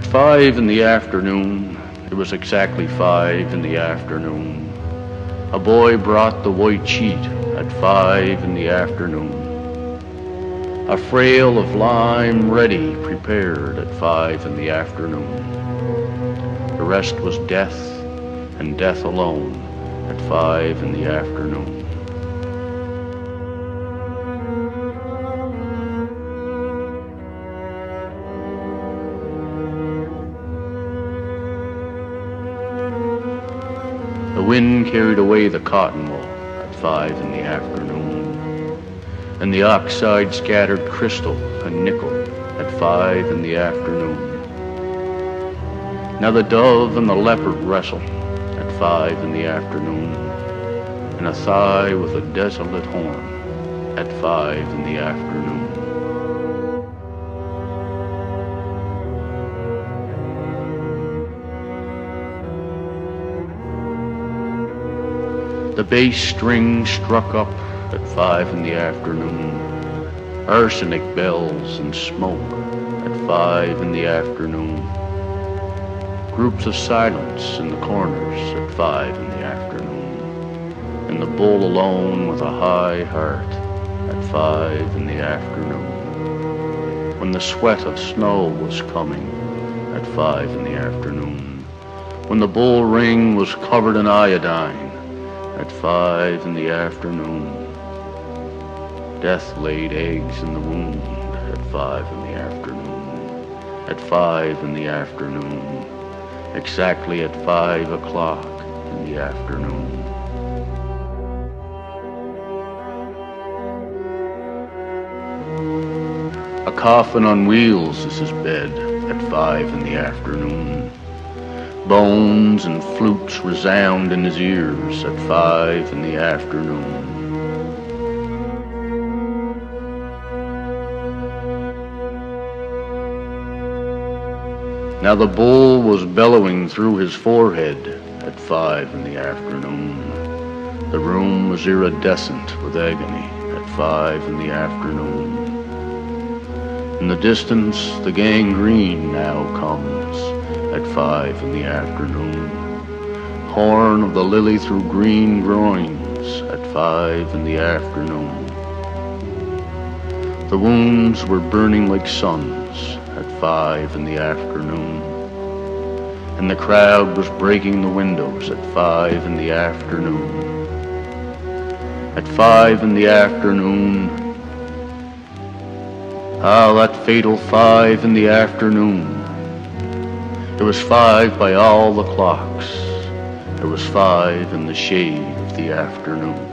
At 5 in the afternoon, it was exactly 5 in the afternoon, a boy brought the white sheet at 5 in the afternoon. A frail of lime ready prepared at 5 in the afternoon. The rest was death, and death alone at 5 in the afternoon. The wind carried away the cottonwool at 5 in the afternoon, and the oxide scattered crystal and nickel at 5 in the afternoon. Now the dove and the leopard wrestle at 5 in the afternoon, and a thigh with a desolate horn at 5 in the afternoon. The bass string struck up at 5 in the afternoon, arsenic bells and smoke at 5 in the afternoon, groups of silence in the corners at 5 in the afternoon, and the bull alone with a high heart at 5 in the afternoon, when the sweat of snow was coming at 5 in the afternoon, when the bull ring was covered in iodine at 5 in the afternoon. Death laid eggs in the wound at 5 in the afternoon. At 5 in the afternoon. Exactly at 5 o'clock in the afternoon. A coffin on wheels is his bed at 5 in the afternoon. Bones and flutes resound in his ears at 5 in the afternoon. Now the bull was bellowing through his forehead at 5 in the afternoon. The room was iridescent with agony at 5 in the afternoon. In the distance, the gangrene now comes at 5 in the afternoon. Horn of the lily through green groins at 5 in the afternoon. The wounds were burning like suns at 5 in the afternoon. And the crowd was breaking the windows at 5 in the afternoon. At 5 in the afternoon. Ah, that fatal 5 in the afternoon. It was 5 by all the clocks. It was 5 in the shade of the afternoon.